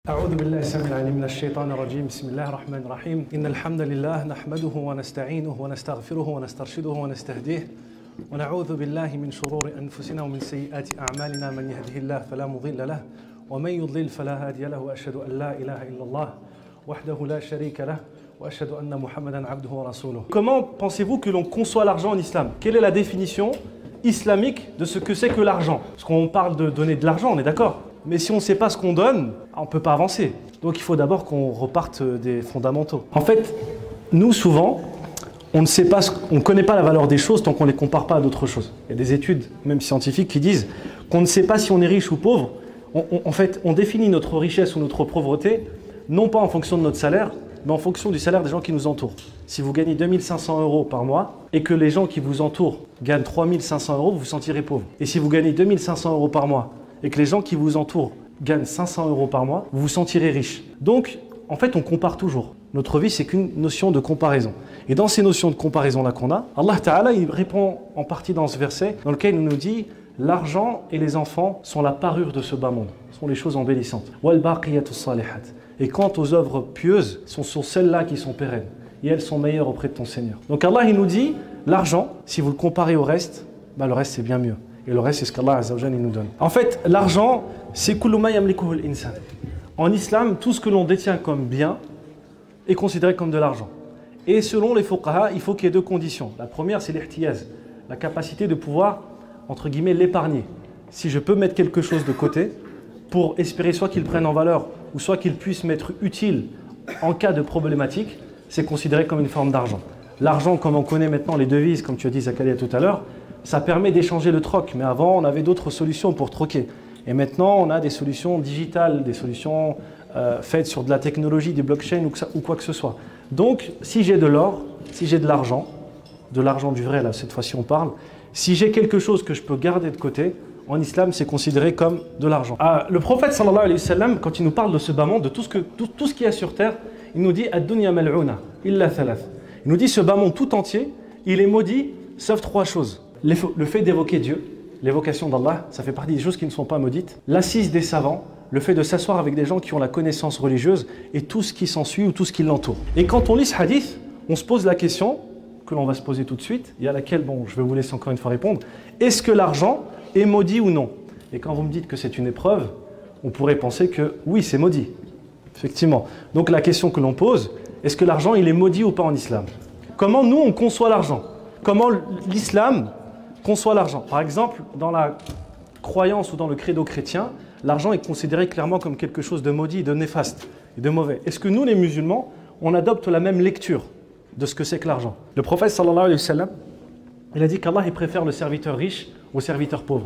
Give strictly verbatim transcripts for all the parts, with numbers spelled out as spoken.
أعوذ بالله السميع العليم من الشيطان الرجيم بسم الله الرحمن الرحيم إن الحمد لله نحمده ونستعينه ونستغفره ونسترشده ونستهديه ونعوذ بالله من شرور أنفسنا ومن سيئات أعمالنا من يهده الله فلا مضل له ومن يضلل فلا هادي له وأشهد أن لا إله إلا الله وحده لا شريك له وأشهد أن محمدا عبده ورسوله. Comment pensez-vous que l'on conçoit l'argent en islam? Quelle est la définition islamique de ce que c'est que l'argent? Parce qu'on parle de donner de l'argent, on est d'accord? Mais si on ne sait pas ce qu'on donne, on ne peut pas avancer. Donc il faut d'abord qu'on reparte des fondamentaux. En fait, nous souvent, on ne sait pas, on ne connaît pas la valeur des choses tant qu'on ne les compare pas à d'autres choses. Il y a des études, même scientifiques, qui disent qu'on ne sait pas si on est riche ou pauvre. On, on, en fait, on définit notre richesse ou notre pauvreté, non pas en fonction de notre salaire, mais en fonction du salaire des gens qui nous entourent. Si vous gagnez deux mille cinq cents euros par mois et que les gens qui vous entourent gagnent trois mille cinq cents euros, vous vous sentirez pauvre. Et si vous gagnez deux mille cinq cents euros par mois et que les gens qui vous entourent gagnent cinq cents euros par mois, vous vous sentirez riche. Donc, en fait, on compare toujours. Notre vie, c'est qu'une notion de comparaison. Et dans ces notions de comparaison-là qu'on a, Allah Ta'ala, il répond en partie dans ce verset dans lequel il nous dit « L'argent et les enfants sont la parure de ce bas monde, sont les choses embellissantes. « Wal baqiyatu salihat » Et quant aux œuvres pieuses, ce sont celles-là qui sont pérennes. Et elles sont meilleures auprès de ton Seigneur. Donc Allah, il nous dit, l'argent, si vous le comparez au reste, bah, le reste c'est bien mieux. Et le reste c'est ce qu'Allah Azza wa Jalla nous donne. En fait, l'argent, c'est kullu ma yamlikuhu al-insan. En islam, tout ce que l'on détient comme bien est considéré comme de l'argent. Et selon les fuqaha, il faut qu'il y ait deux conditions. La première, c'est l'ihtiyaz, la capacité de pouvoir, entre guillemets, l'épargner. Si je peux mettre quelque chose de côté pour espérer soit qu'il prenne en valeur ou soit qu'il puisse m'être utile en cas de problématique, c'est considéré comme une forme d'argent. L'argent, comme on connaît maintenant les devises, comme tu as dit Zakaria tout à l'heure, ça permet d'échanger le troc. Mais avant, on avait d'autres solutions pour troquer. Et maintenant, on a des solutions digitales, des solutions euh, faites sur de la technologie, des blockchains ou, que ça, ou quoi que ce soit. Donc, si j'ai de l'or, si j'ai de l'argent, de l'argent du vrai, là, cette fois-ci on parle, si j'ai quelque chose que je peux garder de côté, en islam, c'est considéré comme de l'argent. Ah, le prophète, sallallahu alayhi wa sallam, quand il nous parle de ce bas monde, de tout ce, que, tout, tout ce qu'il y a sur terre, il nous dit « Ad-dunya mal'una, illa thalath » Il nous dit ce bas monde tout entier, il est maudit, sauf trois choses. Le fait d'évoquer Dieu, l'évocation d'Allah, ça fait partie des choses qui ne sont pas maudites. L'assise des savants, le fait de s'asseoir avec des gens qui ont la connaissance religieuse et tout ce qui s'ensuit ou tout ce qui l'entoure. Et quand on lit ce hadith, on se pose la question, que l'on va se poser tout de suite, et à laquelle, bon, je vais vous laisser encore une fois répondre, est-ce que l'argent est maudit ou non? Et quand vous me dites que c'est une épreuve, on pourrait penser que oui, c'est maudit. Effectivement. Donc la question que l'on pose, est-ce que l'argent il est maudit ou pas en islam? Comment nous on conçoit l'argent? Comment l'islam conçoit l'argent? Par exemple, dans la croyance ou dans le credo chrétien, l'argent est considéré clairement comme quelque chose de maudit, de néfaste et de mauvais. Est-ce que nous les musulmans, on adopte la même lecture de ce que c'est que l'argent? Le prophète sallallahu alayhi wa sallam, il a dit qu'Allah il préfère le serviteur riche au serviteur pauvre,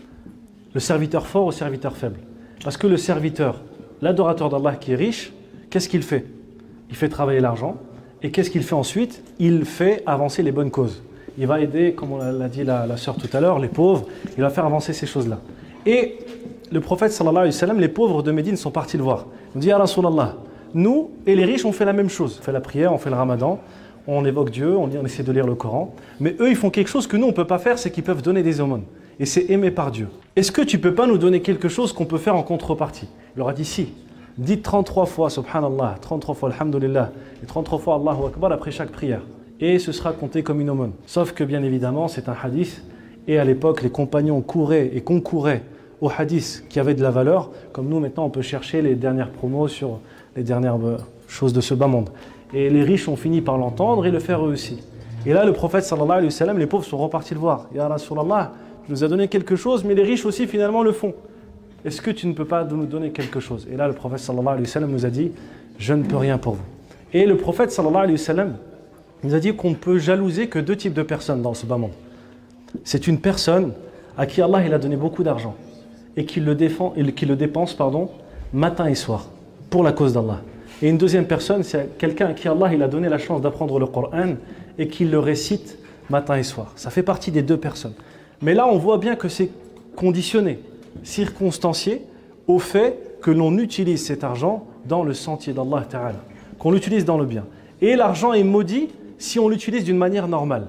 le serviteur fort au serviteur faible. Parce que le serviteur, l'adorateur d'Allah qui est riche, qu'est-ce qu'il fait? Il fait travailler l'argent. Et qu'est-ce qu'il fait ensuite? Il fait avancer les bonnes causes. Il va aider, comme on l'a dit la, la sœur tout à l'heure, les pauvres. Il va faire avancer ces choses-là. Et le prophète sallallahu alayhi wa sallam, les pauvres de Médine sont partis le voir. Il dit, Ya Rasulallah, nous et les riches, on fait la même chose. On fait la prière, on fait le ramadan, on évoque Dieu, on, on essaie de lire le Coran. Mais eux, ils font quelque chose que nous, on ne peut pas faire, c'est qu'ils peuvent donner des aumônes. Et c'est aimé par Dieu. Est-ce que tu ne peux pas nous donner quelque chose qu'on peut faire en contrepartie? Il leur a dit si. Dites trente-trois fois Subhanallah, trente-trois fois Alhamdulillah et trente-trois fois Allahu Akbar après chaque prière. Et ce sera compté comme une aumône. Sauf que bien évidemment, c'est un hadith. Et à l'époque, les compagnons couraient et concouraient aux hadiths qui avaient de la valeur. Comme nous, maintenant, on peut chercher les dernières promos sur les dernières choses de ce bas monde. Et les riches ont fini par l'entendre et le faire eux aussi. Et là, le prophète sallallahu alayhi wa sallam, les pauvres sont repartis le voir. Ya Rasulallah, tu nous as donné quelque chose, mais les riches aussi finalement le font. Est-ce que tu ne peux pas nous donner quelque chose? Et là, le prophète sallallahu alayhi wa sallam nous a dit, je ne peux rien pour vous. Et le prophète sallallahu alayhi wa sallam nous a dit qu'on ne peut jalouser que deux types de personnes dans ce bas monde. C'est une personne à qui Allah il a donné beaucoup d'argent et qui le, défend, et qui le dépense pardon, matin et soir pour la cause d'Allah. Et une deuxième personne, c'est quelqu'un à qui Allah il a donné la chance d'apprendre le Coran et qui le récite matin et soir. Ça fait partie des deux personnes. Mais là, on voit bien que c'est conditionné, circonstancié au fait que l'on utilise cet argent dans le sentier d'Allah Ta'ala, qu'on l'utilise dans le bien. Et l'argent est maudit si on l'utilise d'une manière normale.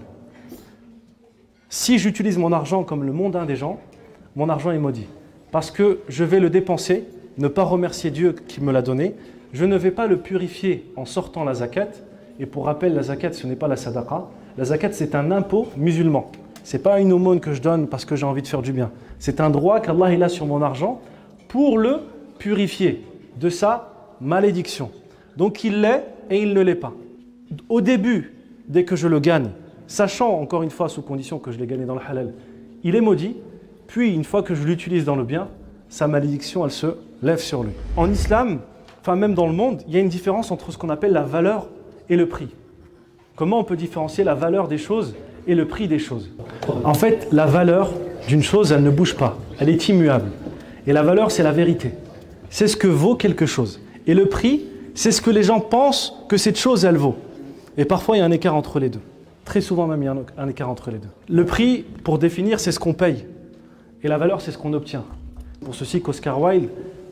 Si j'utilise mon argent comme le mondain des gens, mon argent est maudit. Parce que je vais le dépenser ne pas remercier Dieu qui me l'a donné, je ne vais pas le purifier en sortant la zakat. Et pour rappel, la zakat, ce n'est pas la sadaqa. La zakat, c'est un impôt musulman. Ce n'est pas une aumône que je donne parce que j'ai envie de faire du bien. C'est un droit qu'Allah il a sur mon argent pour le purifier de sa malédiction. Donc il l'est et il ne l'est pas. Au début, dès que je le gagne, sachant encore une fois sous condition que je l'ai gagné dans le halal, il est maudit. Puis une fois que je l'utilise dans le bien, sa malédiction elle se lève sur lui. En islam, enfin même dans le monde, il y a une différence entre ce qu'on appelle la valeur et le prix. Comment on peut différencier la valeur des choses et le prix des choses? En fait, la valeur d'une chose, elle ne bouge pas, elle est immuable. Et la valeur, c'est la vérité. C'est ce que vaut quelque chose. Et le prix, c'est ce que les gens pensent que cette chose, elle vaut. Et parfois, il y a un écart entre les deux. Très souvent même, il y a un écart entre les deux. Le prix, pour définir, c'est ce qu'on paye. Et la valeur, c'est ce qu'on obtient. Pour ceci qu'Oscar Wilde,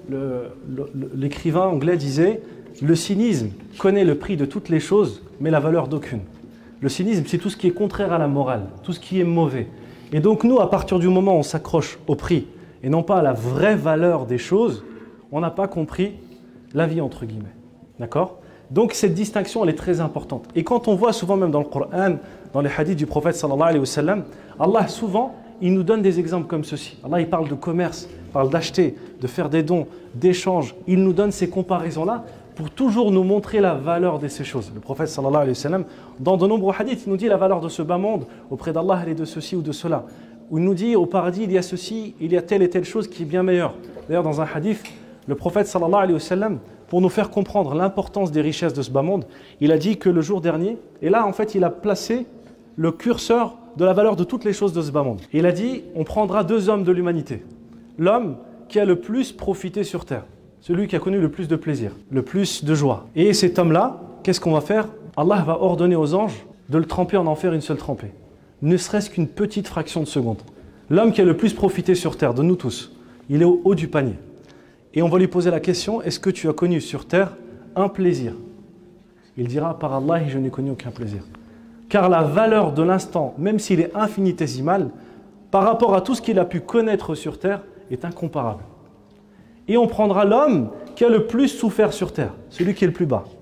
l'écrivain anglais, disait « Le cynisme connaît le prix de toutes les choses, mais la valeur d'aucune. » Le cynisme, c'est tout ce qui est contraire à la morale, tout ce qui est mauvais. Et donc nous, à partir du moment où on s'accroche au prix et non pas à la vraie valeur des choses, on n'a pas compris la vie, entre guillemets. D'accord? Donc cette distinction, elle est très importante. Et quand on voit souvent même dans le Coran, dans les hadiths du prophète sallallahu alayhi wa sallam, Allah souvent, il nous donne des exemples comme ceci. Allah, il parle de commerce, il parle d'acheter, de faire des dons, d'échanges. Il nous donne ces comparaisons-là pour toujours nous montrer la valeur de ces choses. Le prophète sallallahu alayhi wa sallam, dans de nombreux hadiths, il nous dit la valeur de ce bas monde auprès d'Allah, elle est de ceci ou de cela. Où il nous dit au paradis, il y a ceci, il y a telle et telle chose qui est bien meilleure. D'ailleurs, dans un hadith, le prophète sallallahu alayhi wa sallam, pour nous faire comprendre l'importance des richesses de ce bas monde, il a dit que le jour dernier, et là en fait il a placé le curseur de la valeur de toutes les choses de ce bas monde. Et il a dit, on prendra deux hommes de l'humanité. L'homme qui a le plus profité sur terre, celui qui a connu le plus de plaisir, le plus de joie. Et cet homme-là, qu'est-ce qu'on va faire? Allah va ordonner aux anges de le tremper en enfer une seule trempée. Ne serait-ce qu'une petite fraction de seconde. L'homme qui a le plus profité sur terre, de nous tous, il est au haut du panier. Et on va lui poser la question, est-ce que tu as connu sur terre un plaisir? Il dira, par Allah, je n'ai connu aucun plaisir. Car la valeur de l'instant, même s'il est infinitésimal, par rapport à tout ce qu'il a pu connaître sur terre, est incomparable. Et on prendra l'homme qui a le plus souffert sur terre, celui qui est le plus bas.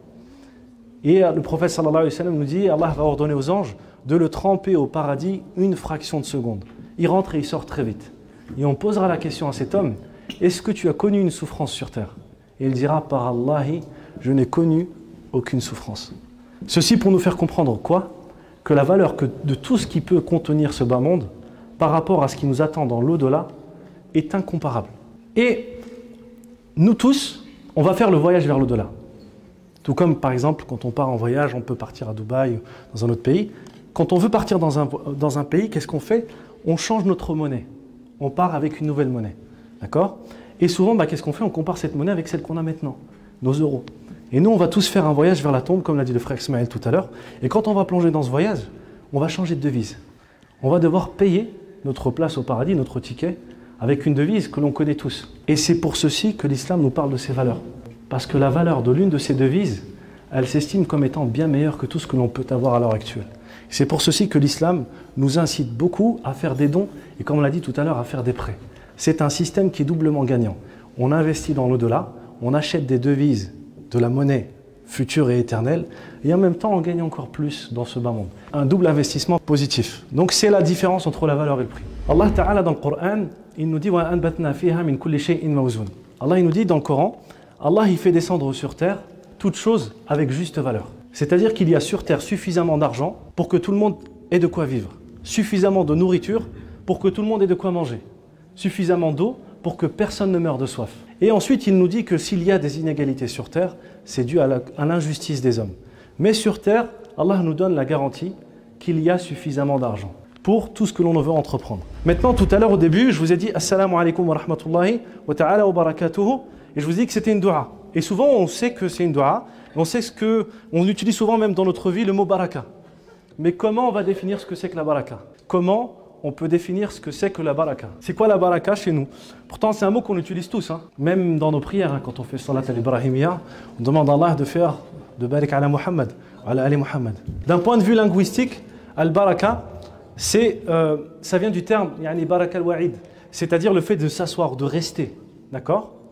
Et le prophète sallallahu alayhi wa sallam nous dit, Allah va ordonner aux anges de le tremper au paradis une fraction de seconde. Il rentre et il sort très vite. Et on posera la question à cet homme, est-ce que tu as connu une souffrance sur terre? Et il dira, par Allah, je n'ai connu aucune souffrance. Ceci pour nous faire comprendre quoi? Que la valeur que de tout ce qui peut contenir ce bas monde, par rapport à ce qui nous attend dans l'au-delà, est incomparable. Et nous tous, on va faire le voyage vers l'au-delà. Tout comme, par exemple, quand on part en voyage, on peut partir à Dubaï, dans un autre pays. Quand on veut partir dans un, dans un pays, qu'est-ce qu'on fait? On change notre monnaie. On part avec une nouvelle monnaie. D'accord? Et souvent, bah, qu'est-ce qu'on fait? On compare cette monnaie avec celle qu'on a maintenant, nos euros. Et nous, on va tous faire un voyage vers la tombe, comme l'a dit le frère Ismaël tout à l'heure. Et quand on va plonger dans ce voyage, on va changer de devise. On va devoir payer notre place au paradis, notre ticket, avec une devise que l'on connaît tous. Et c'est pour ceci que l'islam nous parle de ces valeurs. Parce que la valeur de l'une de ces devises, elle s'estime comme étant bien meilleure que tout ce que l'on peut avoir à l'heure actuelle. C'est pour ceci que l'islam nous incite beaucoup à faire des dons et, comme on l'a dit tout à l'heure, à faire des prêts. C'est un système qui est doublement gagnant. On investit dans l'au-delà, on achète des devises de la monnaie future et éternelle, et en même temps on gagne encore plus dans ce bas monde. Un double investissement positif. Donc c'est la différence entre la valeur et le prix. Allah Ta'ala dans le Coran, il nous dit « Allah il nous dit dans le Coran, Allah il fait descendre sur terre toute chose avec juste valeur. C'est-à-dire qu'il y a sur terre suffisamment d'argent pour que tout le monde ait de quoi vivre, suffisamment de nourriture pour que tout le monde ait de quoi manger, suffisamment d'eau pour que personne ne meure de soif. Et ensuite, il nous dit que s'il y a des inégalités sur terre, c'est dû à l'injustice des hommes. Mais sur terre, Allah nous donne la garantie qu'il y a suffisamment d'argent pour tout ce que l'on veut entreprendre. Maintenant, tout à l'heure au début, je vous ai dit « Assalamu alaikum wa rahmatullahi wa ta'ala wa barakatuhu » et je vous ai dit que c'était une dua. Et souvent, on sait que c'est une dua, on sait ce que, on utilise souvent même dans notre vie le mot baraka. Mais comment on va définir ce que c'est que la baraka? Comment on peut définir ce que c'est que la baraka? C'est quoi la baraka chez nous? Pourtant, c'est un mot qu'on utilise tous, hein. Même dans nos prières, hein, quand on fait salat al-Ibrahimiyya, on demande à Allah de faire de barik ala Muhammad, ala ali Muhammad. D'un point de vue linguistique, al-baraka, c'est, euh, ça vient du terme yani baraka al-wa'id, c'est-à-dire le fait de s'asseoir, de rester, d'accord?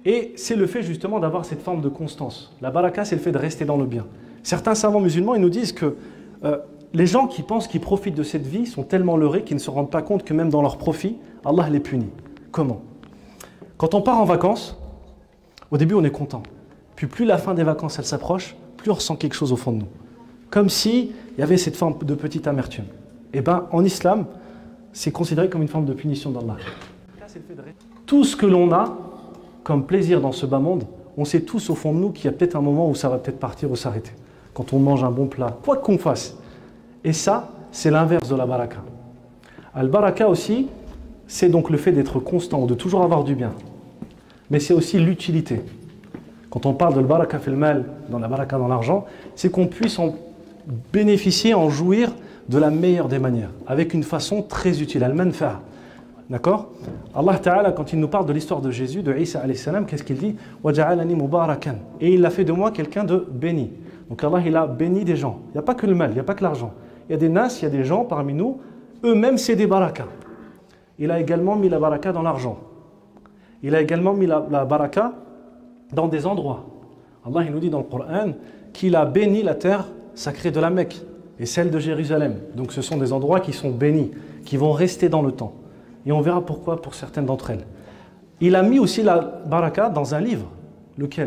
Et c'est le fait justement d'avoir cette forme de constance. La baraka, c'est le fait de rester dans le bien. Certains savants musulmans, ils nous disent que euh, les gens qui pensent qu'ils profitent de cette vie sont tellement leurrés qu'ils ne se rendent pas compte que même dans leur profit, Allah les punit. Comment? Quand on part en vacances, au début on est content. Puis plus la fin des vacances elle s'approche, plus on ressent quelque chose au fond de nous. Comme s'il y avait cette forme de petite amertume. Et bien en islam, c'est considéré comme une forme de punition d'Allah. Tout ce que l'on a comme plaisir dans ce bas monde, on sait tous au fond de nous qu'il y a peut-être un moment où ça va peut-être partir ou s'arrêter. Quand on mange un bon plat, quoi qu'on fasse. Et ça, c'est l'inverse de la baraka. Al-baraka aussi, c'est donc le fait d'être constant, de toujours avoir du bien. Mais c'est aussi l'utilité. Quand on parle de baraka fil mal, dans la baraka dans l'argent, c'est qu'on puisse en bénéficier, en jouir de la meilleure des manières, avec une façon très utile, al-manfa'a. D'accord? Allah Ta'ala, quand il nous parle de l'histoire de Jésus, de Isa alayhi salam, qu'est-ce qu'il dit? وَجَعَلَنِي مُبَارَكًا. Et il a fait de moi quelqu'un de béni. Donc Allah, il a béni des gens. Il n'y a pas que le mal, il n'y a pas que l'argent. Il y a des nas, il y a des gens parmi nous, eux-mêmes c'est des barakas. Il a également mis la baraka dans l'argent. Il a également mis la, la baraka dans des endroits. Allah, il nous dit dans le Coran qu'il a béni la terre sacrée de la Mecque et celle de Jérusalem. Donc ce sont des endroits qui sont bénis, qui vont rester dans le temps. Et on verra pourquoi pour certaines d'entre elles. Il a mis aussi la baraka dans un livre. Lequel?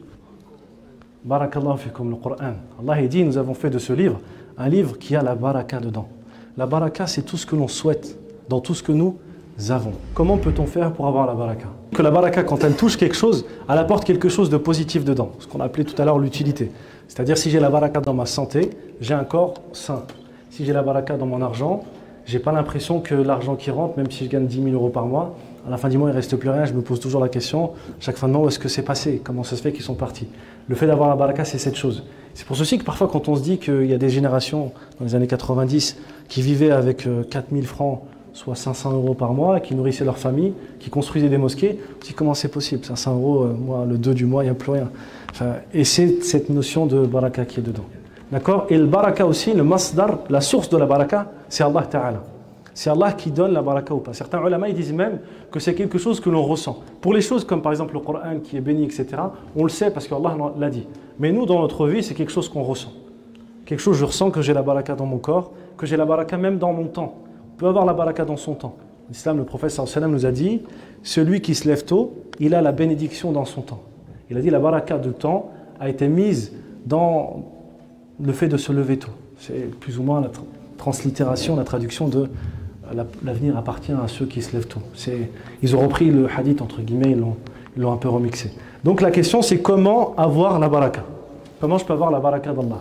Barakallahu fikum, le Coran. Allah il dit, nous avons fait de ce livre un livre qui a la baraka dedans. La baraka, c'est tout ce que l'on souhaite dans tout ce que nous avons. Comment peut-on faire pour avoir la baraka? Que la baraka, quand elle touche quelque chose, elle apporte quelque chose de positif dedans. Ce qu'on appelait tout à l'heure l'utilité. C'est-à-dire si j'ai la baraka dans ma santé, j'ai un corps sain. Si j'ai la baraka dans mon argent, j'ai pas l'impression que l'argent qui rentre, même si je gagne dix mille euros par mois, à la fin du mois il ne reste plus rien, je me pose toujours la question, chaque fin de mois, où est-ce que c'est passé? Comment ça se fait qu'ils sont partis? Le fait d'avoir la baraka, c'est cette chose. C'est pour ceci que parfois quand on se dit qu'il y a des générations, dans les années quatre-vingt-dix, qui vivaient avec quatre mille francs, soit cinq cents euros par mois, qui nourrissaient leur famille, qui construisaient des mosquées, on se dit comment c'est possible? cinq cents euros, euh, moi, le deux du mois, il n'y a plus rien. Enfin, et c'est cette notion de baraka qui est dedans. D'accord? Et le baraka aussi, le masdar, la source de la baraka, c'est Allah Ta'ala. C'est Allah qui donne la baraka ou pas. Certains ulama, ils disent même que c'est quelque chose que l'on ressent. Pour les choses comme par exemple le Coran qui est béni, et cetera, on le sait parce qu'Allah l'a dit. Mais nous, dans notre vie, c'est quelque chose qu'on ressent. Quelque chose, je ressens que j'ai la baraka dans mon corps, que j'ai la baraka même dans mon temps. On peut avoir la baraka dans son temps. L'islam, le prophète sallallahu alayhi wa sallam nous a dit, celui qui se lève tôt, il a la bénédiction dans son temps. Il a dit la baraka du temps a été mise dans le fait de se lever tôt. C'est plus ou moins la tra translittération, la traduction de l'avenir appartient à ceux qui se lèvent tôt. Ils ont repris le hadith, entre guillemets, ils l'ont un peu remixé. Donc la question, c'est comment avoir la baraka? Comment je peux avoir la baraka d'Allah?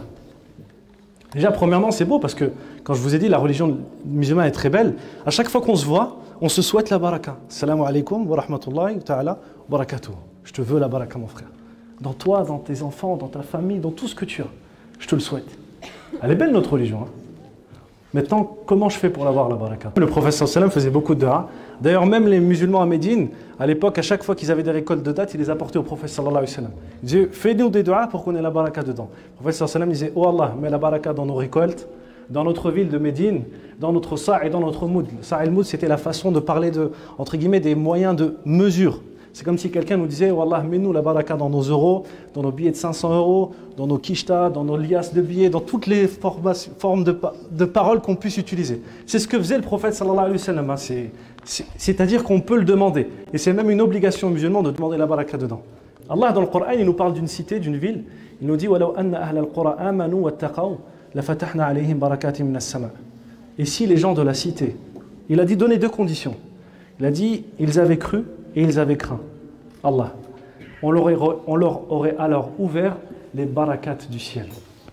Déjà, premièrement, c'est beau parce que, quand je vous ai dit, la religion musulmane est très belle. À chaque fois qu'on se voit, on se souhaite la baraka. Assalamu alaikum wa rahmatullahi ta'ala wa barakatuh. Je te veux la baraka, mon frère. Dans toi, dans tes enfants, dans ta famille, dans tout ce que tu as. Je te le souhaite. Elle est belle, notre religion. Hein. Maintenant, comment je fais pour l'avoir, la baraka? Le prophète sallallahu alayhi wa sallam faisait beaucoup de dua. D'ailleurs, même les musulmans à Médine, à l'époque, à chaque fois qu'ils avaient des récoltes de dattes, ils les apportaient au prophète sallallahu alayhi wa sallam. Ils disaient, fais-nous des duas pour qu'on ait la baraka dedans. Le prophète sallallahu alayhi wa sallam disait, oh Allah, mets la baraka dans nos récoltes, dans notre ville de Médine, dans notre sa' et dans notre moud. Sa' et le moud, c'était la façon de parler de, entre guillemets, des moyens de mesure. C'est comme si quelqu'un nous disait, oh Allah, mets-nous la baraka dans nos euros, dans nos billets de cinq cents euros, dans nos kishtas, dans nos liasses de billets, dans toutes les formes de, de paroles qu'on puisse utiliser. C'est ce que faisait le prophète sallallahu alayhi wa sallam. C'est-à-dire qu'on peut le demander. Et c'est même une obligation musulmane de demander la baraka dedans. Allah, dans le Coran, il nous parle d'une cité, d'une ville. Il nous dit, وَلَوْ أَنَّ أَهْلَ الْقُرَى آمَنُوا وَاتَّقَوْا لَفَتَحْنَا عَلَيْهِمْ بَرَكَاتٍ مِنَ السَّمَاءِ. Et si les gens de la cité, il a dit donner deux conditions. Il a dit, ils avaient cru et ils avaient craint Allah. On leur, aurait, on leur aurait alors ouvert les barakats du ciel.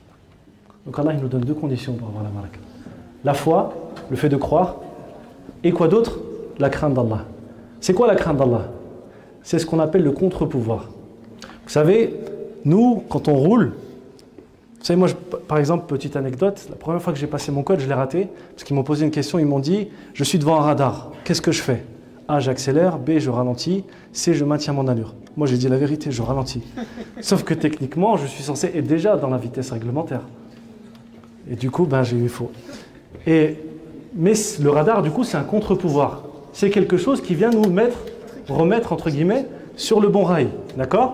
Donc Allah, il nous donne deux conditions pour avoir la baraka. La foi, le fait de croire, et quoi d'autre? La crainte d'Allah. C'est quoi la crainte d'Allah? C'est ce qu'on appelle le contre-pouvoir. Vous savez, nous, quand on roule, vous savez, moi, je, par exemple, petite anecdote, la première fois que j'ai passé mon code, je l'ai raté, parce qu'ils m'ont posé une question, ils m'ont dit, je suis devant un radar, qu'est-ce que je fais? A, j'accélère, B, je ralentis, C, je maintiens mon allure. Moi, j'ai dit la vérité, je ralentis. Sauf que techniquement, je suis censé être déjà dans la vitesse réglementaire. Et du coup, ben, j'ai eu faux. Et, mais le radar, du coup, c'est un contre-pouvoir. C'est quelque chose qui vient nous mettre, remettre, entre guillemets, sur le bon rail. D'accord?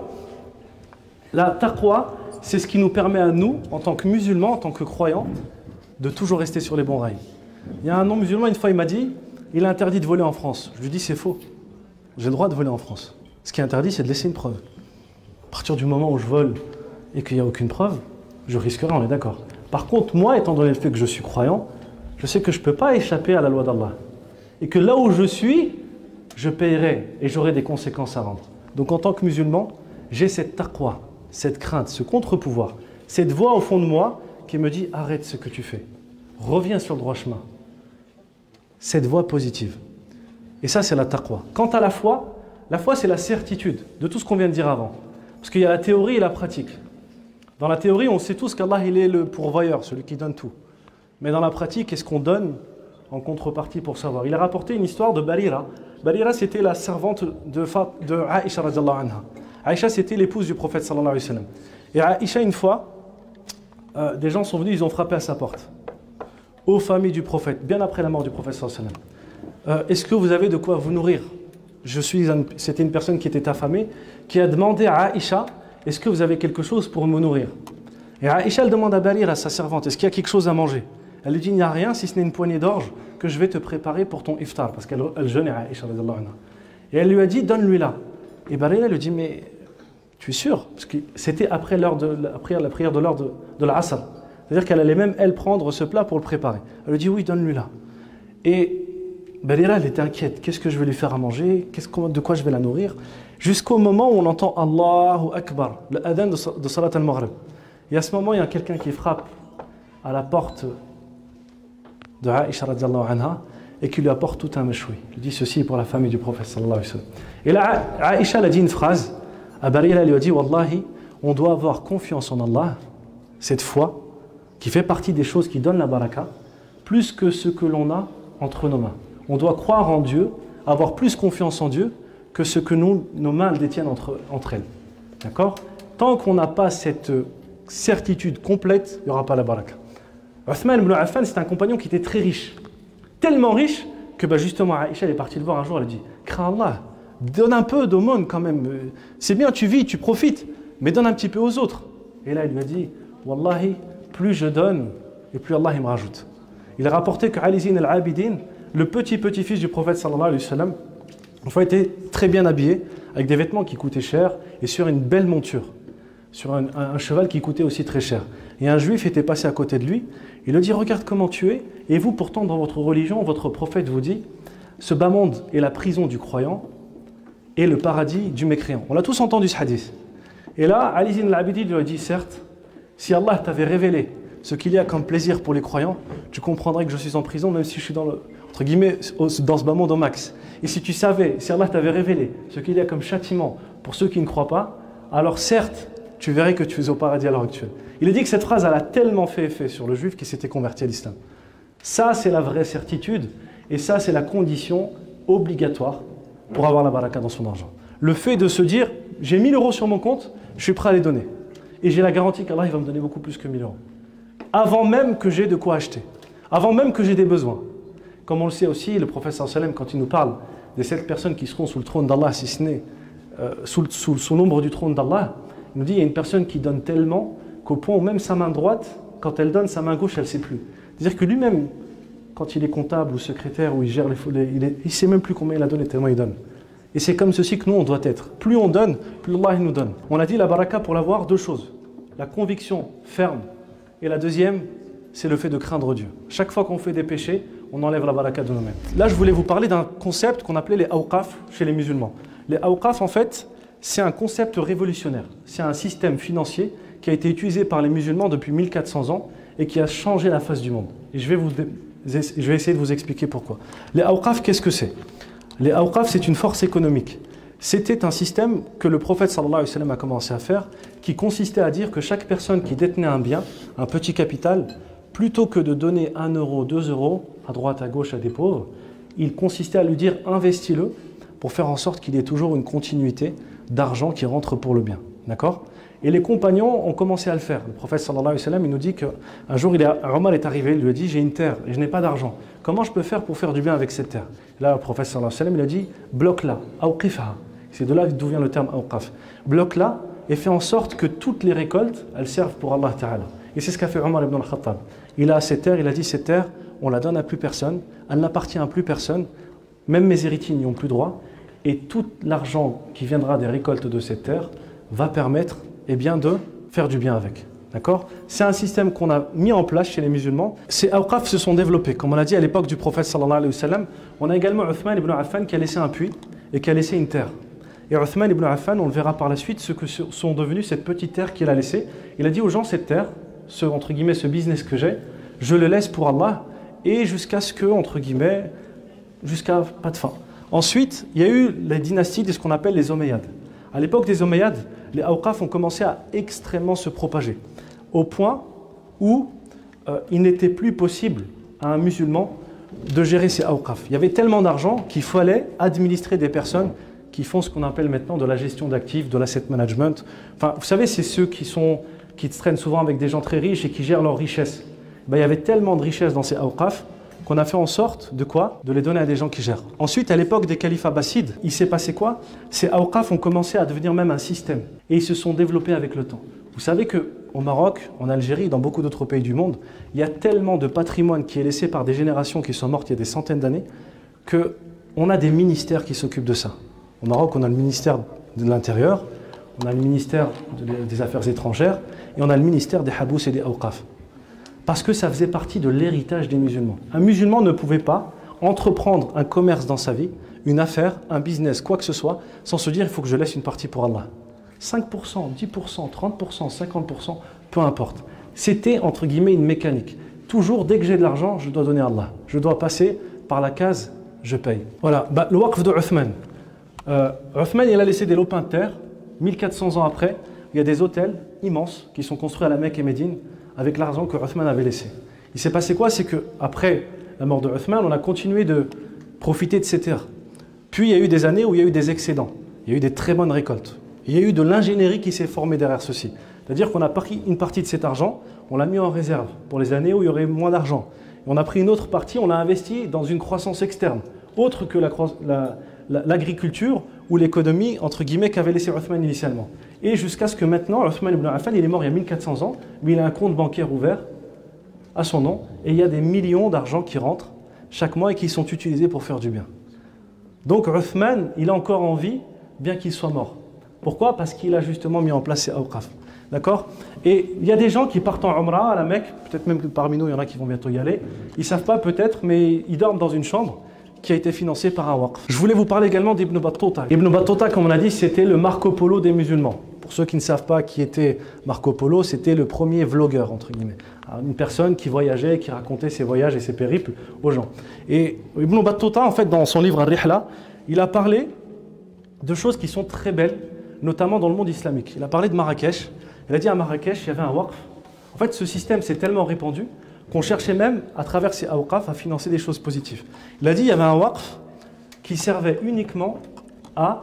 La taqwa, c'est ce qui nous permet à nous, en tant que musulmans, en tant que croyants, de toujours rester sur les bons rails. Il y a un non-musulman, une fois, il m'a dit, il est interdit de voler en France. Je lui dis, c'est faux. J'ai le droit de voler en France. Ce qui est interdit, c'est de laisser une preuve. À partir du moment où je vole et qu'il n'y a aucune preuve, je risquerai, on est d'accord. Par contre, moi, étant donné le fait que je suis croyant, je sais que je ne peux pas échapper à la loi d'Allah. Et que là où je suis, je paierai et j'aurai des conséquences à rendre. Donc en tant que musulman, j'ai cette taqwa, cette crainte, ce contre-pouvoir, cette voix au fond de moi qui me dit arrête ce que tu fais, reviens sur le droit chemin. Cette voix positive. Et ça, c'est la taqwa. Quant à la foi, la foi, c'est la certitude de tout ce qu'on vient de dire avant. Parce qu'il y a la théorie et la pratique. Dans la théorie, on sait tous qu'Allah, il est le pourvoyeur, celui qui donne tout. Mais dans la pratique, qu'est-ce qu'on donne en contrepartie pour savoir? Il a rapporté une histoire de Barira. Barira, c'était la servante de, de Aïcha radiallahu anha. Aïcha, c'était l'épouse du prophète sallallahu alayhi wa sallam. Et Aïcha, une fois, euh, des gens sont venus, ils ont frappé à sa porte. Aux familles du prophète, bien après la mort du prophète sallallahu alayhi wa sallam. Euh, Est-ce que vous avez de quoi vous nourrir? Je suis un, c'était une personne qui était affamée, qui a demandé à Aïcha, est-ce que vous avez quelque chose pour me nourrir? Et Aïcha, elle demande à Barira, sa servante, est-ce qu'il y a quelque chose à manger? Elle lui dit, il n'y a rien si ce n'est une poignée d'orge que je vais te préparer pour ton iftar, parce qu'elle elle jeûnait Aïcha radiallahu anha. Et elle lui a dit, donne-lui là. Et Barira lui dit, mais tu es sûr? Parce que c'était après, l'heure de, après la prière de l'heure de, de l'Asr. C'est-à-dire qu'elle allait même, elle, prendre ce plat pour le préparer. Elle lui dit, oui, donne-lui là. Et Barira, elle était inquiète. Qu'est-ce que je vais lui faire à manger? De quoi je vais la nourrir? Jusqu'au moment où on entend Allahu Akbar, le adhan de, de Salat al-Maghrib. Et à ce moment, il y a quelqu'un qui frappe à la porte de Aïcha radiallahu anha et qui lui apporte tout un méchoui. Il dit ceci pour la famille du prophète sallallahu alayhi wa sallam. Et là, Aïcha a dit une phrase. À Barira, elle lui a dit, Wallahi, on doit avoir confiance en Allah, cette foi, qui fait partie des choses qui donnent la baraka, plus que ce que l'on a entre nos mains. On doit croire en Dieu, avoir plus confiance en Dieu que ce que nous, nos mains détiennent entre, entre elles. D'accord? Tant qu'on n'a pas cette certitude complète, il n'y aura pas la baraka. Uthman ibn Affan, c'est un compagnon qui était très riche. Tellement riche que bah, justement Aïcha est partie le voir un jour, elle a dit, crains Allah, donne un peu d'aumône quand même. C'est bien, tu vis, tu profites, mais donne un petit peu aux autres. Et là, il lui a dit, Wallahi, plus je donne, et plus Allah il me rajoute. Il a rapporté que Ali Zin al-Abidin, le petit-petit-fils du prophète sallallahu alayhi wa sallam, une fois était très bien habillé, avec des vêtements qui coûtaient cher, et sur une belle monture, sur un, un, un cheval qui coûtait aussi très cher. Et un juif était passé à côté de lui, il lui dit, regarde comment tu es, et vous pourtant dans votre religion, votre prophète vous dit, ce bas monde est la prison du croyant, et le paradis du mécréant. On a tous entendu ce hadith. Et là, Ali Zin al-Abidin lui a dit, certes, si Allah t'avait révélé ce qu'il y a comme plaisir pour les croyants, tu comprendrais que je suis en prison, même si je suis dans le, entre guillemets, dans ce bas monde au max. Et si tu savais, si Allah t'avait révélé ce qu'il y a comme châtiment pour ceux qui ne croient pas, alors certes, tu verrais que tu es au paradis à l'heure actuelle. Il a dit que cette phrase elle a tellement fait effet sur le juif qui s'était converti à l'islam. Ça, c'est la vraie certitude, et ça, c'est la condition obligatoire pour avoir la baraka dans son argent. Le fait de se dire, j'ai mille euros sur mon compte, je suis prêt à les donner. Et j'ai la garantie qu'Allah va me donner beaucoup plus que mille euros. Avant même que j'ai de quoi acheter. Avant même que j'ai des besoins. Comme on le sait aussi, le prophète sallallahu alayhi wa sallam, quand il nous parle des sept personnes qui seront sous le trône d'Allah, si ce n'est euh, sous, sous, sous l'ombre du trône d'Allah, il nous dit, il y a une personne qui donne tellement qu'au point où même sa main droite, quand elle donne, sa main gauche, elle ne sait plus. C'est-à-dire que lui-même, quand il est comptable ou secrétaire, ou il gère les foulées, il ne sait même plus combien il a donné, tellement il donne. Et c'est comme ceci que nous, on doit être. Plus on donne, plus Allah il nous donne. On a dit la baraka pour l'avoir, deux choses. La conviction ferme. Et la deuxième, c'est le fait de craindre Dieu. Chaque fois qu'on fait des péchés, on enlève la baraka de nous-mêmes. Là, je voulais vous parler d'un concept qu'on appelait les awqaf chez les musulmans. Les awqaf, en fait, c'est un concept révolutionnaire. C'est un système financier qui a été utilisé par les musulmans depuis mille quatre cents ans et qui a changé la face du monde. Et je vais, vous, je vais essayer de vous expliquer pourquoi. Les awqaf, qu'est-ce que c'est? Les awqaf, c'est une force économique. C'était un système que le prophète sallallahu alayhi wa sallam a commencé à faire, qui consistait à dire que chaque personne qui détenait un bien, un petit capital, plutôt que de donner un euro, deux euros, à droite, à gauche, à des pauvres, il consistait à lui dire investis-le pour faire en sorte qu'il y ait toujours une continuité d'argent qui rentre pour le bien. D'accord? Et les compagnons ont commencé à le faire. Le prophète sallallahu alayhi wa sallam, il nous dit qu'un jour, il est, Omar est arrivé, il lui a dit, j'ai une terre et je n'ai pas d'argent. Comment je peux faire pour faire du bien avec cette terre? Là, le prophète sallallahu alayhi wa sallam, il a dit, bloque-la, awqifha. C'est de là d'où vient le terme awqaf. Bloque-la et fait en sorte que toutes les récoltes, elles servent pour Allah Ta'ala. Et c'est ce qu'a fait Omar ibn al-Khattab. Il a cette terre, il a dit cette terre, on la donne à plus personne, elle n'appartient à plus personne, même mes héritiers n'y ont plus droit, et tout l'argent qui viendra des récoltes de cette terre va permettre eh bien, de faire du bien avec. D'accord ? C'est un système qu'on a mis en place chez les musulmans. Ces awqaf se sont développés. Comme on l'a dit à l'époque du prophète sallallahu alayhi wa sallam, on a également Uthman ibn Affan qui a laissé un puits et qui a laissé une terre. Et Uthman ibn Affan, on le verra par la suite, ce que sont devenus cette petite terre qu'il a laissée. Il a dit aux gens, cette terre, ce, entre guillemets, ce business que j'ai, je le laisse pour Allah et jusqu'à ce que, entre guillemets, jusqu'à pas de fin. Ensuite, il y a eu les dynasties de ce qu'on appelle les Omeyyades. À l'époque des Omeyyades, les awqaf ont commencé à extrêmement se propager, au point où euh, il n'était plus possible à un musulman de gérer ses awqaf. Il y avait tellement d'argent qu'il fallait administrer des personnes qui font ce qu'on appelle maintenant de la gestion d'actifs, de l'asset management. Enfin, vous savez, c'est ceux qui, sont, qui traînent souvent avec des gens très riches et qui gèrent leur richesse. Ben, il y avait tellement de richesse dans ces awqaf qu'on a fait en sorte de quoi ? De les donner à des gens qui gèrent. Ensuite, à l'époque des califes abbassides, il s'est passé quoi ? Ces awqaf ont commencé à devenir même un système et ils se sont développés avec le temps. Vous savez qu'au Maroc, en Algérie, dans beaucoup d'autres pays du monde, il y a tellement de patrimoine qui est laissé par des générations qui sont mortes il y a des centaines d'années qu'on a des ministères qui s'occupent de ça. Au Maroc, on a le ministère de l'Intérieur, on a le ministère des Affaires étrangères et on a le ministère des habous et des awqaf. Parce que ça faisait partie de l'héritage des musulmans. Un musulman ne pouvait pas entreprendre un commerce dans sa vie, une affaire, un business, quoi que ce soit, sans se dire il faut que je laisse une partie pour Allah. cinq pour cent, dix pour cent, trente pour cent, cinquante pour cent, peu importe. C'était entre guillemets une mécanique. Toujours, dès que j'ai de l'argent, je dois donner à Allah. Je dois passer par la case, je paye. Voilà, bah, le waqf de Uthman. Euh, Uthman, il a laissé des lopins de terre, mille quatre cents ans après, il y a des hôtels immenses qui sont construits à la Mecque et Médine, avec l'argent que Uthman avait laissé. Il s'est passé quoi? C'est qu'après la mort de Uthman, on a continué de profiter de ces terres. Puis il y a eu des années où il y a eu des excédents, il y a eu des très bonnes récoltes. Il y a eu de l'ingénierie qui s'est formée derrière ceci. C'est-à-dire qu'on a pris une partie de cet argent, on l'a mis en réserve pour les années où il y aurait moins d'argent. On a pris une autre partie, on l'a investi dans une croissance externe, autre que l'agriculture la, la, ou l'économie, entre guillemets, qu'avait laissé Uthman initialement. Et jusqu'à ce que maintenant, Uthman ibn Affan, il est mort il y a mille quatre cents ans, mais il a un compte bancaire ouvert à son nom, et il y a des millions d'argent qui rentrent chaque mois et qui sont utilisés pour faire du bien. Donc Uthman, il a encore en vie, bien qu'il soit mort. Pourquoi? Parce qu'il a justement mis en place ces awqaf. D'accord? Et il y a des gens qui partent en Umrah à la Mecque, peut-être même que parmi nous, il y en a qui vont bientôt y aller. Ils ne savent pas peut-être, mais ils dorment dans une chambre qui a été financée par un waqf. Je voulais vous parler également d'Ibn Battuta. Ibn Battuta, comme on a dit, c'était le Marco Polo des musulmans. Pour ceux qui ne savent pas qui était Marco Polo, c'était le premier vlogueur, entre guillemets. Une personne qui voyageait, qui racontait ses voyages et ses périples aux gens. Et Ibn Battuta, en fait, dans son livre Al-Rihla, il a parlé de choses qui sont très belles, notamment dans le monde islamique. Il a parlé de Marrakech. Il a dit à Marrakech, il y avait un waqf. En fait, ce système s'est tellement répandu qu'on cherchait même, à travers ces awqaf, à financer des choses positives. Il a dit qu'il y avait un waqf qui servait uniquement à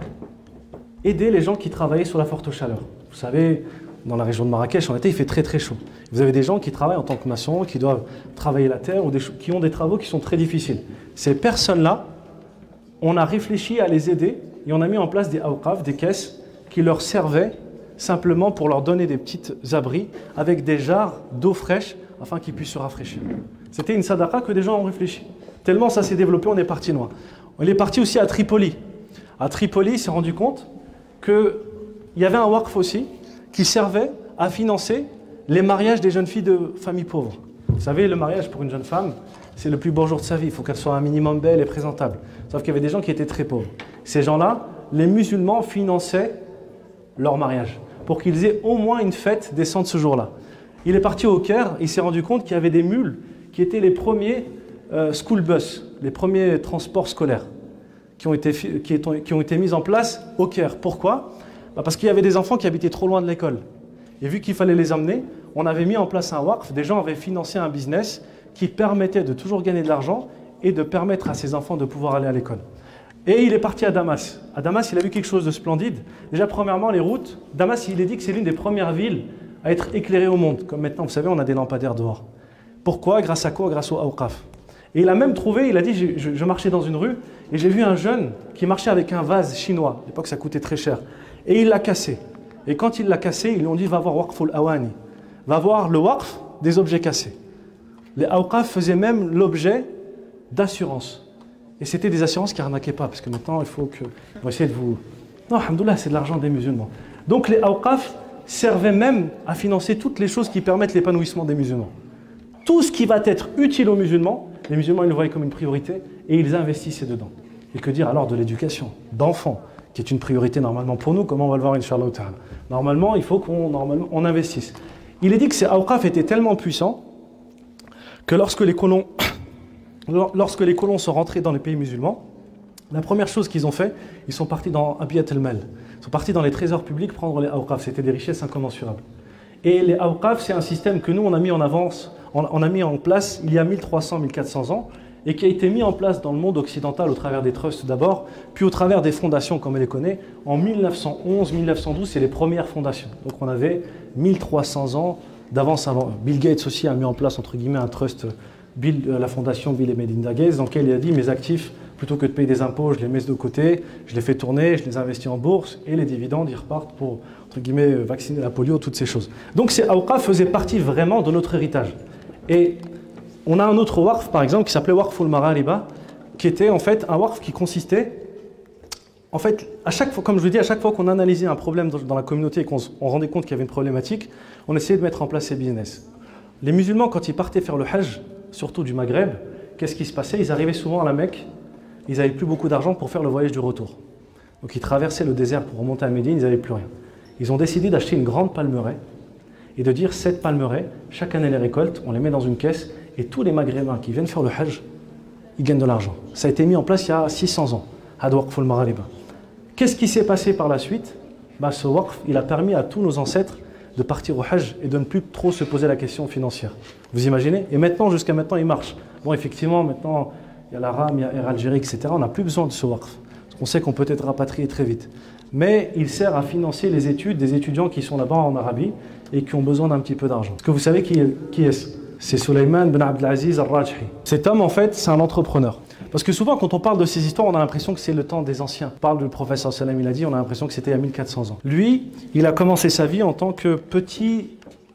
aider les gens qui travaillaient sur la forte chaleur. Vous savez, dans la région de Marrakech, en été, il fait très très chaud. Vous avez des gens qui travaillent en tant que maçons, qui doivent travailler la terre, ou des, qui ont des travaux qui sont très difficiles. Ces personnes-là, on a réfléchi à les aider, et on a mis en place des awqaf, des caisses, qui leur servaient simplement pour leur donner des petites abris avec des jarres d'eau fraîche afin qu'ils puissent se rafraîchir. C'était une sadaqa que des gens ont réfléchi. Tellement ça s'est développé, on est parti loin. On est parti aussi à Tripoli. À Tripoli, il s'est rendu compte qu'il y avait un waqf aussi qui servait à financer les mariages des jeunes filles de familles pauvres. Vous savez, le mariage pour une jeune femme, c'est le plus beau jour de sa vie. Il faut qu'elle soit un minimum belle et présentable. Sauf qu'il y avait des gens qui étaient très pauvres. Ces gens-là, les musulmans finançaient leur mariage pour qu'ils aient au moins une fête décente ce jour-là. Il est parti au Caire, il s'est rendu compte qu'il y avait des mules qui étaient les premiers euh, school bus, les premiers transports scolaires qui ont été, qui ont, qui ont été mis en place au Caire. Pourquoi? Bah parce qu'il y avait des enfants qui habitaient trop loin de l'école. Et vu qu'il fallait les emmener, on avait mis en place un waqf, des gens avaient financé un business qui permettait de toujours gagner de l'argent et de permettre à ses enfants de pouvoir aller à l'école. Et il est parti à Damas. À Damas, il a vu quelque chose de splendide. Déjà, premièrement, les routes. Damas, il est dit que c'est l'une des premières villes à être éclairée au monde. Comme maintenant, vous savez, on a des lampadaires dehors. Pourquoi? Grâce à quoi? Grâce au awqaf. Et il a même trouvé, il a dit, je, je, je marchais dans une rue et j'ai vu un jeune qui marchait avec un vase chinois. À l'époque, ça coûtait très cher. Et il l'a cassé. Et quand il l'a cassé, ils lui ont dit, va voir Waqful Awani. Va voir le waqf des objets cassés. Les awqaf faisaient même l'objet d'assurance. Et c'était des assurances qui n'arnaquaient pas, parce que maintenant, il faut que... On va essayer de vous... Non, alhamdoulilah, c'est de l'argent des musulmans. Donc les awqaf servaient même à financer toutes les choses qui permettent l'épanouissement des musulmans. Tout ce qui va être utile aux musulmans, les musulmans ils le voyaient comme une priorité et ils investissaient dedans. Et que dire alors de l'éducation d'enfants, qui est une priorité normalement pour nous, comme on va le voir Inch'Allah ta'ala. Normalement, il faut qu'on normalement, on investisse. Il est dit que ces awqaf étaient tellement puissants que lorsque les colons, lorsque les colons sont rentrés dans les pays musulmans, la première chose qu'ils ont fait, ils sont partis dans Abiyat al-Mal. Ils sont partis dans les trésors publics prendre les awqaf. C'était des richesses incommensurables. Et les awqaf, c'est un système que nous, on a mis en avance, on, on a mis en place il y a mille trois cents à mille quatre cents ans et qui a été mis en place dans le monde occidental au travers des trusts d'abord, puis au travers des fondations comme on les connaît. En mille neuf cent onze mille neuf cent douze, c'est les premières fondations. Donc on avait mille trois cents ans d'avance avant. Bill Gates aussi a mis en place, entre guillemets, un trust, Bill, euh, la fondation Bill et Melinda Gates, dans lequel il a dit mes actifs, plutôt que de payer des impôts, je les mets de côté, je les fais tourner, je les investis en bourse et les dividendes, ils repartent pour, entre guillemets, vacciner la polio, toutes ces choses. Donc ces awqaf faisaient partie vraiment de notre héritage. Et on a un autre waqf, par exemple, qui s'appelait Waqful Maghariba, qui était en fait un waqf qui consistait, en fait, à chaque fois, comme je vous dis, à chaque fois qu'on analysait un problème dans la communauté et qu'on on rendait compte qu'il y avait une problématique, on essayait de mettre en place ces business. Les musulmans, quand ils partaient faire le hajj, surtout du Maghreb, qu'est-ce qui se passait? Ils arrivaient souvent à la Mecque, ils n'avaient plus beaucoup d'argent pour faire le voyage du retour. Donc ils traversaient le désert pour remonter à Médine, ils n'avaient plus rien. Ils ont décidé d'acheter une grande palmeraie et de dire cette palmeraie, chaque année les récoltes, on les met dans une caisse et tous les Maghrébins qui viennent faire le hajj, ils gagnent de l'argent. Ça a été mis en place il y a six cents ans, Had Waqful Maghariba. Qu'est-ce qui s'est passé par la suite? Bah, ce waqf, il a permis à tous nos ancêtres de partir au hajj et de ne plus trop se poser la question financière. Vous imaginez? Et maintenant, jusqu'à maintenant, il marche. Bon, effectivement, maintenant, il y a la RAM, il y a Air Algérie, et cetera. On n'a plus besoin de ce waqf. On sait qu'on peut être rapatrié très vite. Mais il sert à financer les études des étudiants qui sont là-bas en Arabie et qui ont besoin d'un petit peu d'argent. Est-ce que vous savez qui est, qui est-ce? C'est Sulayman bin Abdelaziz al-Rajhi. Cet homme, en fait, c'est un entrepreneur. Parce que souvent, quand on parle de ces histoires, on a l'impression que c'est le temps des anciens. On parle du prophète sallam, il a dit, on a l'impression que c'était il y a mille quatre cents ans. Lui, il a commencé sa vie en tant que petit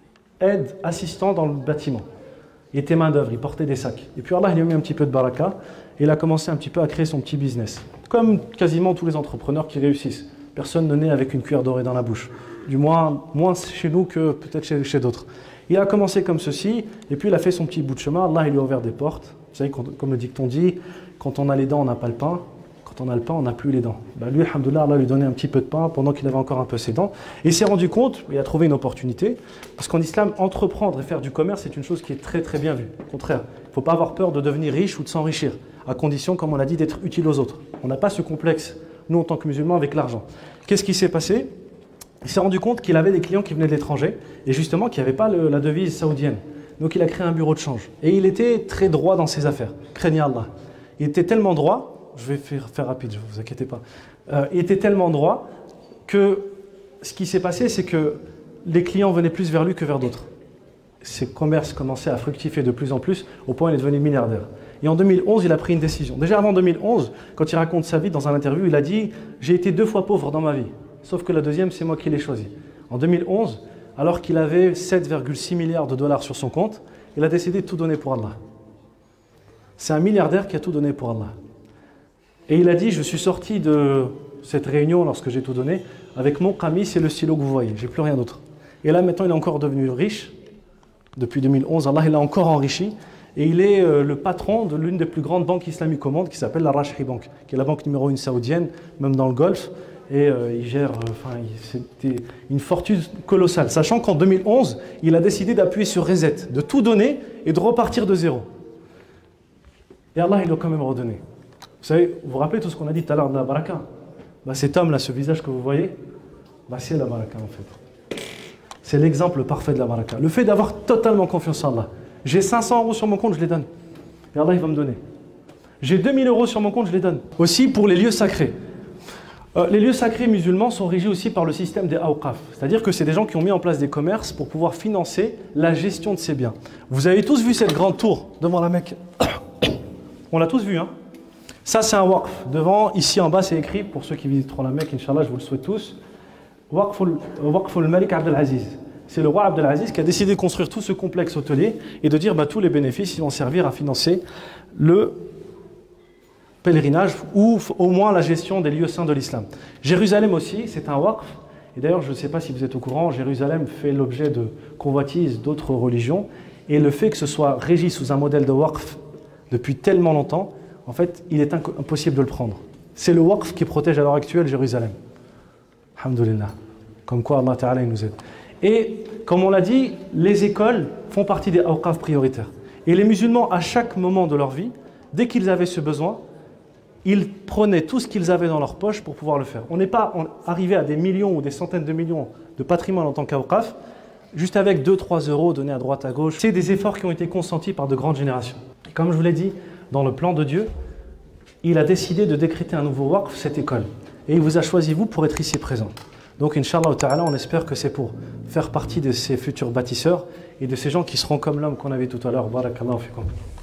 aide assistant dans le bâtiment. Il était main d'œuvre, il portait des sacs. Et puis Allah, il lui a mis un petit peu de baraka et il a commencé un petit peu à créer son petit business. Comme quasiment tous les entrepreneurs qui réussissent. Personne ne naît avec une cuillère dorée dans la bouche. Du moins, moins chez nous que peut-être chez, chez d'autres. Il a commencé comme ceci, et puis il a fait son petit bout de chemin. Allah, il lui a ouvert des portes. Vous savez, comme le dicton dit, quand on a les dents, on n'a pas le pain. Quand on a le pain, on n'a plus les dents. Ben lui, alhamdoulilah, Allah lui donnait un petit peu de pain pendant qu'il avait encore un peu ses dents. Et il s'est rendu compte, il a trouvé une opportunité, parce qu'en islam, entreprendre et faire du commerce, c'est une chose qui est très très bien vue. Au contraire, il ne faut pas avoir peur de devenir riche ou de s'enrichir, à condition, comme on l'a dit, d'être utile aux autres. On n'a pas ce complexe, nous en tant que musulmans, avec l'argent. Qu'est-ce qui s'est passé? Il s'est rendu compte qu'il avait des clients qui venaient de l'étranger, et justement qu'il n'y avait pas le, la devise saoudienne. Donc il a créé un bureau de change. Et il était très droit dans ses affaires. Craignez Allah. Il était tellement droit, je vais faire, faire rapide, ne vous inquiétez pas. Euh, il était tellement droit que ce qui s'est passé, c'est que les clients venaient plus vers lui que vers d'autres. Ses commerces commençaient à fructifier de plus en plus, au point où il est devenu milliardaire. Et en deux mille onze, il a pris une décision. Déjà avant deux mille onze, quand il raconte sa vie dans un interview, il a dit « J'ai été deux fois pauvre dans ma vie, sauf que la deuxième, c'est moi qui l'ai choisi. » En deux mille onze, alors qu'il avait sept virgule six milliards de dollars sur son compte, il a décidé de tout donner pour Allah. C'est un milliardaire qui a tout donné pour Allah. Et il a dit, je suis sorti de cette réunion lorsque j'ai tout donné, avec mon qamis et le stylo que vous voyez, j'ai plus rien d'autre. Et là maintenant il est encore devenu riche, depuis deux mille onze, Allah il l'a encore enrichi, et il est euh, le patron de l'une des plus grandes banques islamiques au monde, qui s'appelle la Rajhi Bank, qui est la banque numéro une saoudienne, même dans le Golfe, et euh, il gère, enfin euh, c'était une fortune colossale, sachant qu'en deux mille onze, il a décidé d'appuyer sur Reset, de tout donner et de repartir de zéro. Et Allah il l'a quand même redonné. Vous savez, vous vous rappelez tout ce qu'on a dit tout à l'heure de la baraka? Bah, cet homme-là, ce visage que vous voyez, bah, c'est la baraka en fait. C'est l'exemple parfait de la baraka. Le fait d'avoir totalement confiance en Allah. J'ai cinq cents euros sur mon compte, je les donne. Et Allah, il va me donner. J'ai deux mille euros sur mon compte, je les donne. Aussi pour les lieux sacrés. Euh, les lieux sacrés musulmans sont régis aussi par le système des awqaf. C'est-à-dire que c'est des gens qui ont mis en place des commerces pour pouvoir financer la gestion de ces biens. Vous avez tous vu cette grande tour devant la Mecque. On l'a tous vu, hein. Ça, c'est un waqf. Devant, ici en bas, c'est écrit, pour ceux qui visiteront la Mecque, Inch'Allah, je vous le souhaite tous, Waqful Malik Abdelaziz. C'est le roi Abdelaziz qui a décidé de construire tout ce complexe hôtelier et de dire bah, tous les bénéfices ils vont servir à financer le pèlerinage ou au moins la gestion des lieux saints de l'islam. Jérusalem aussi, c'est un waqf. Et d'ailleurs, je ne sais pas si vous êtes au courant, Jérusalem fait l'objet de convoitises d'autres religions. Et le fait que ce soit régi sous un modèle de waqf depuis tellement longtemps, en fait, il est impossible de le prendre. C'est le waqf qui protège à l'heure actuelle Jérusalem. Alhamdulillah. Comme quoi Allah Ta'ala nous aide. Et comme on l'a dit, les écoles font partie des awqaf prioritaires. Et les musulmans, à chaque moment de leur vie, dès qu'ils avaient ce besoin, ils prenaient tout ce qu'ils avaient dans leur poche pour pouvoir le faire. On n'est pas arrivé à des millions ou des centaines de millions de patrimoine en tant qu'awqaf, juste avec deux trois euros donnés à droite à gauche. C'est des efforts qui ont été consentis par de grandes générations. Et comme je vous l'ai dit, dans le plan de Dieu, il a décidé de décréter un nouveau waqf, cette école. Et il vous a choisi, vous, pour être ici présent. Donc, Inch'Allah Ta'ala, on espère que c'est pour faire partie de ces futurs bâtisseurs et de ces gens qui seront comme l'homme qu'on avait tout à l'heure. Barakallahu fikum.